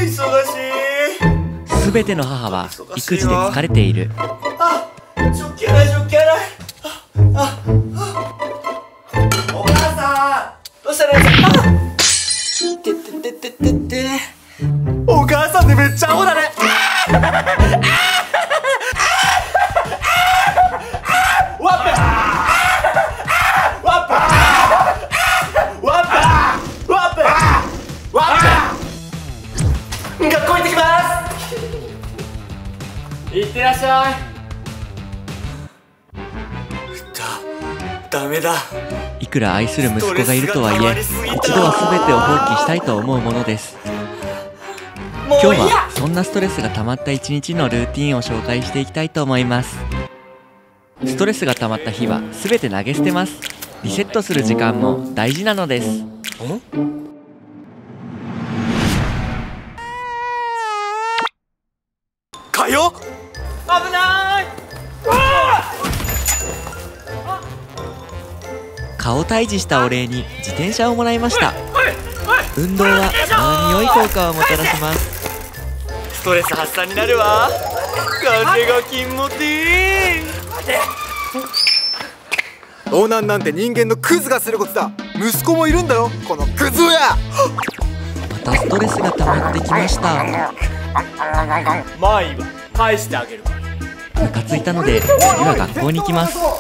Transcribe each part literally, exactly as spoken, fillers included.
忙しい。 すべての母は育児で疲れている。 あ、食器洗い食器洗い。あ、あ、お母さん、どうしたの？あ、てててててて。お母さんってめっちゃアホだね。ワッペワッペワッペワッペワッペ。学校行ってきます。行ってらっしゃい。だ、ダメだ。 いくら愛する息子がいるとはいえ、一度は全てを放棄したいと思うものです。今日はそんなストレスが溜まった一日のルーティンを紹介していきたいと思います。ストレスが溜まった日は全て投げ捨てます。リセットする時間も大事なのです。 かよ、危ない。 顔退治したお礼に自転車をもらいました。運動は体に良い効果をもたらします。 ストレス発散になるわ。風が気持ちいい。 盗難なんて人間のクズがすることだ。息子もいるんだよ、このクズ親。 またストレスが溜まってきました。 まあいいわ、返してあげる。 ムカついたので次は学校に行きます。 はい、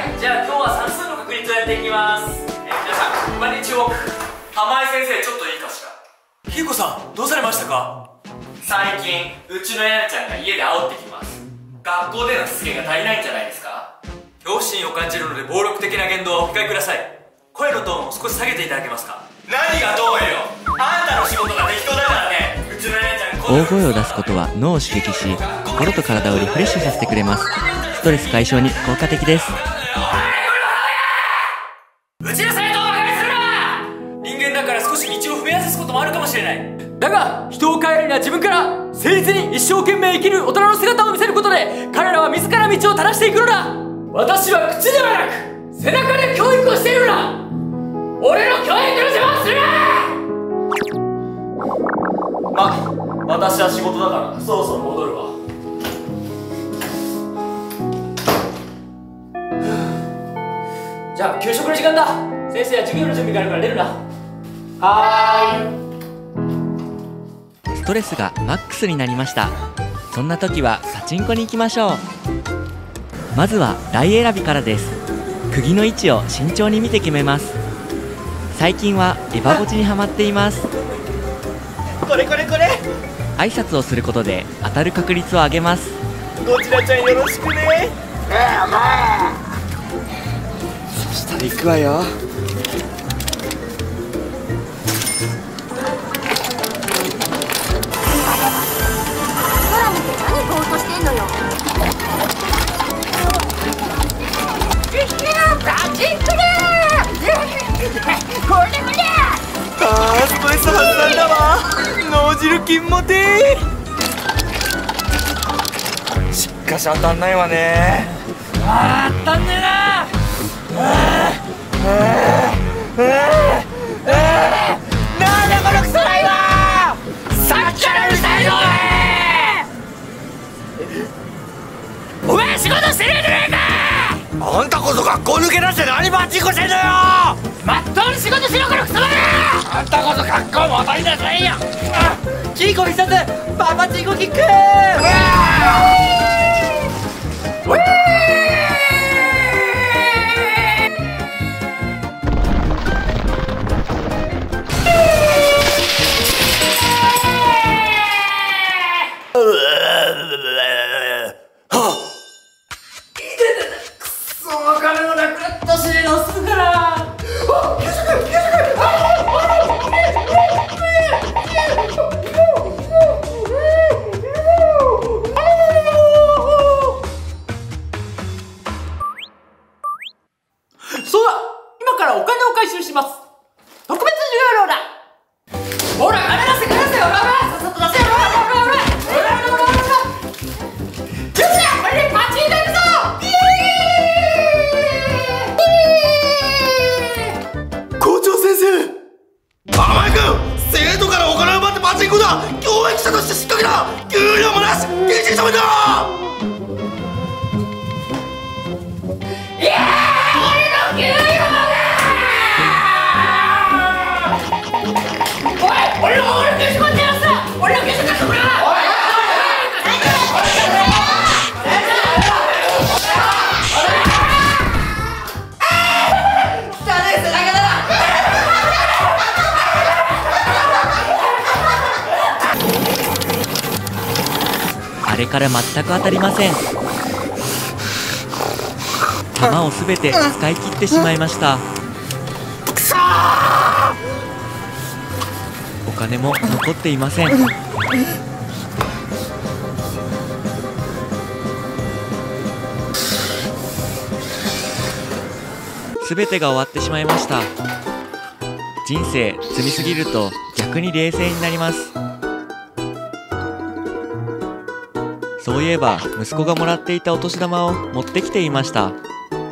じゃあ今日は算数の確率をやっていきます。えー、皆さん、今に注目。玉井先生、ちょっといいかしら。 ひいこさん、どうされましたか？ 最近、うちのやなちゃんが家で煽ってきます。学校でのしつけが足りないんじゃないですか？恐怖心を感じるので暴力的な言動をお控えください。声のトーンを少し下げていただけますか？何がどうよ。あんたの仕事が適当だからね。うちのやなちゃん、 大声を出すことは脳を刺激し、心と体をリフレッシュさせてくれます。ストレス解消に効果的です。 うちの生徒をバカにするな。人間だから少し道を踏み外すこともあるかもしれない。だが人を変えるには自分から誠実に一生懸命生きる大人の姿を見せることで、彼らは自ら道を正していくのだ。私は口ではなく背中で教育をしているのだ。俺の教育の邪魔をするな。ま、私は仕事だからそろそろ戻るわ。じゃあ給食の時間だ。先生は授業の準備があるから出るな。はーい。 ストレスがマックスになりました。そんな時はパチンコに行きましょう。まずは台選びからです。釘の位置を慎重に見て決めます。最近はエバゴチにハマっています。 これこれこれ。 挨拶をすることで当たる確率を上げます。 ゴチラちゃんよろしくね。そしたら行くわよ。 空見て何ぼーっとしてんのよ。パチンコだこれもだ。 あー、ストレス発散だわ。脳汁金もてー。しかし当たんないわね。 あー、当たんねえな。 なんだこのクソライは。 さっきからうるさいのお前仕事してねえじゃねえか。 あんたこそ学校抜け出して何バチンコしてんのよ。 まっとうに仕事しろこのクソだな。 あんたこそ学校戻りなさいよ。キーコ必殺パパチンコキック。 そうだ、今からお金を回収します。特別授業料だ。ほら、金出せ金出せ、ほらほら、さっさと出せ、ほらほらほらほらほらほらほらほら。よっしゃ、これでパチンといくぞ。 校長先生、甘井君、生徒からお金を奪パチンコだ。教育者として失格だ。給料もなし、謹慎処分だ。 いやー、俺の給料がおい、俺の俺の給料ってやつだ。俺の給料貸してくれ。 あれから全く当たりません。弾をすべて使い切ってしまいました。お金も残っていません。すべてが終わってしまいました。人生積みすぎると逆に冷静になります。そういえば息子がもらっていたお年玉を持ってきていました。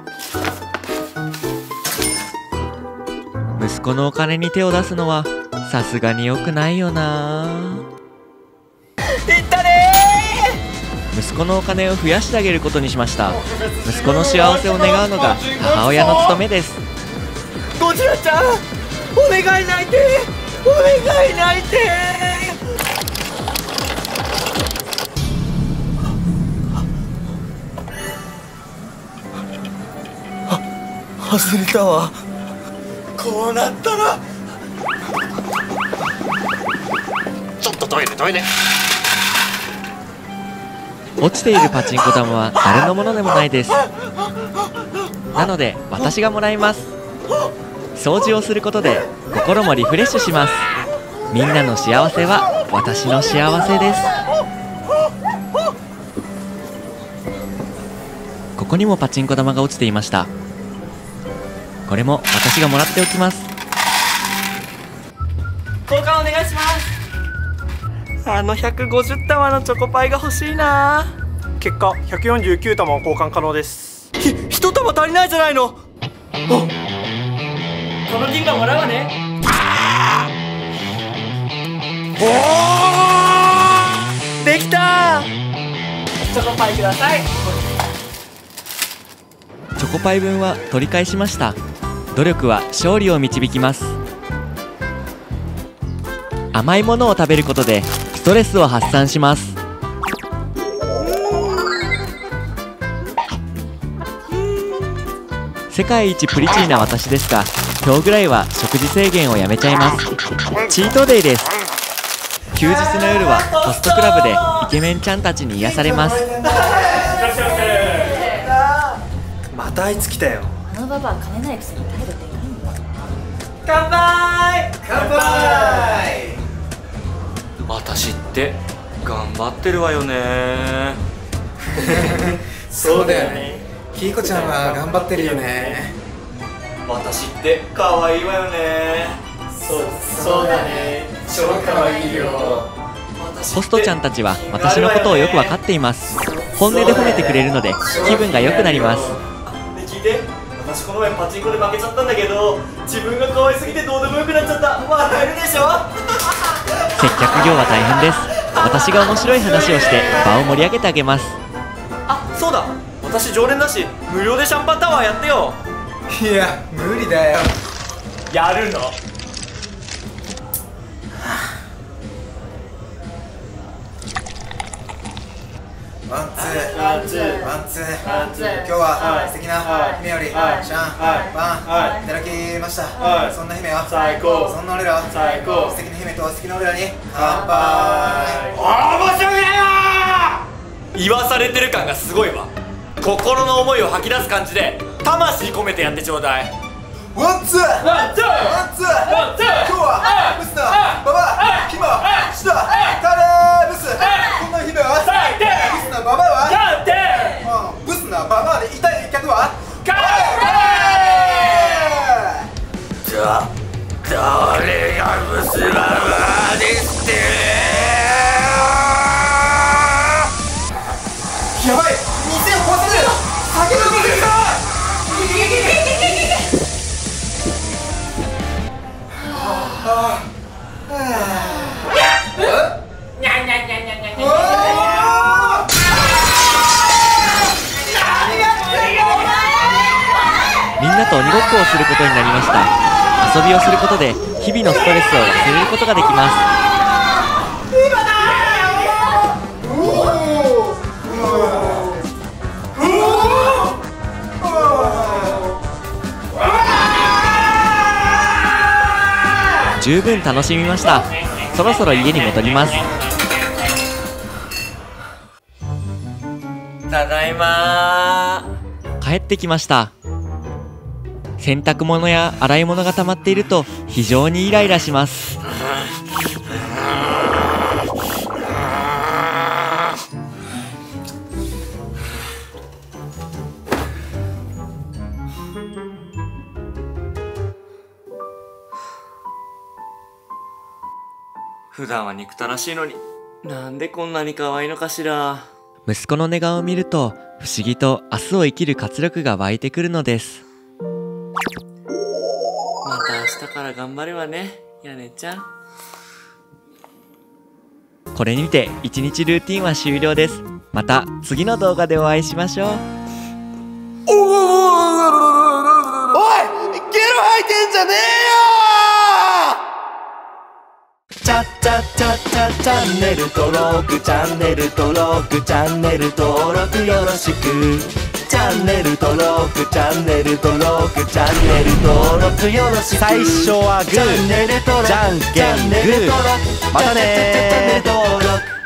息子のお金に手を出すのはさすがに良くないよな。 いったねー。息子のお金を増やしてあげることにしました。息子の幸せを願うのが母親の務めです。 ゴジラちゃん、お願い泣いて、お願い泣いて。忘れたわ。こうなったらちょっとトイレトイレ。 落ちているパチンコ玉は誰のものでもないです。なので私がもらいます。掃除をすることで心もリフレッシュします。みんなの幸せは私の幸せです。ここにもパチンコ玉が落ちていました。これも私がもらっておきます。 交換お願いします。あのひゃくごじゅう玉のチョコパイが欲しいな。 結果ひゃくよんじゅうきゅう玉を交換可能です。 ひ一玉足りないじゃないの。 この銀貨もらうわね。 おお、できた。チョコパイください。 チョコパイ分は取り返しました。努力は勝利を導きます。甘いものを食べることでストレスを発散します。世界一プリチーな私ですが、今日ぐらいは食事制限をやめちゃいます。チートデイです。休日の夜はホストクラブでイケメンちゃんたちに癒されます。 またあいつ来たよ。 あのババア金ないくせに態度でかいんだ。 乾杯。乾杯。 私って頑張ってるわよね。 そうだよね。キイコちゃんは頑張ってるよね。 私って可愛いわよね。そうそうだね。超可愛いよ。 ホストちゃんたちは私のことをよく分かっています。本音で褒めてくれるので気分が良くなります。 で聞いて、私この前パチンコで負けちゃったんだけど、自分が可愛すぎてどうでもよくなっちゃった。笑えるでしょ。 接客業は大変です。私が面白い話をして場を盛り上げてあげます。 あ、そうだ、私常連だし無料でシャンパンタワーやってよ。 いや無理だよ。 やるの。 ワンツーワンツーワンツーワンツー。 今日は素敵な姫よりシャンパンいただきました。そんな姫は最高。 そんな俺らは最高。 素敵な姫と素敵な俺らに乾杯。 面白いなよ。言わされてる感がすごいわ。心の思いを吐き出す感じで魂込めてやってちょうだい。 ワンツーワンツーワンツーワンツー。 今日はブスなババアキモシタカレーブス。こんな姫は最低。 ブスなババアはなんてうんブスなババアで痛い客はカレー。じゃあ誰がブスババアですって。 やばい店を壊される。酒が出てるぞ。はあはあ鬼ごっこをすることになりました。遊びをすることで日々のストレスを忘れることができます。十分楽しみました。そろそろ家に戻ります。 ただいまー。帰ってきました。洗濯物や洗い物が溜まっていると非常にイライラします。 普段は憎たらしいのに、なんでこんなに可愛いのかしら。 息子の寝顔を見ると不思議と明日を生きる活力が湧いてくるのです。 また明日から頑張るわね、やねちゃん。 これにていちにちルーティンは終了です。また次の動画でお会いしましょう。 おい、ゲロ吐いてんじゃねえよー。チャチャチャチャチャンネル登録、チャンネル登録、チャンネル登録よろしく。チャンネル登録、チャンネル登録、チャンネル登録よろしく。最初はグー、じゃんけんグー、またねー。